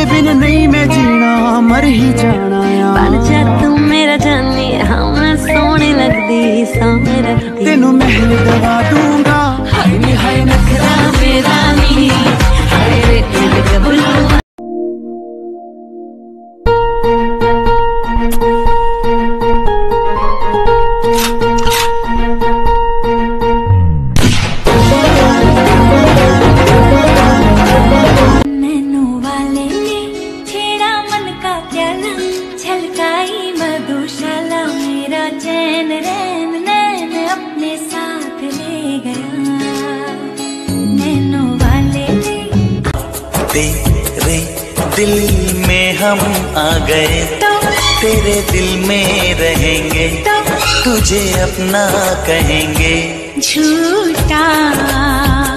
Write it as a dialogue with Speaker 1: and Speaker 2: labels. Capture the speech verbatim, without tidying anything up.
Speaker 1: बिन नहीं मैं जीना, मर ही जाना यार।
Speaker 2: बन जा तू मेरा जानी, हाँ मैं सोहनी लगदी सोहनी लगदी।
Speaker 1: तेनू महल दवा दूंगा,
Speaker 2: हाय नी हाय नखरा मेरा नी, हाय रे तेरे गबरू। छलकाई मधुशाला मेरा चैन रैन नैन अपने साथ ले गया, नैनों वाले
Speaker 3: तेरे दिल में हम आ गए तो तेरे दिल में रहेंगे तो तुझे अपना कहेंगे
Speaker 2: झूठा।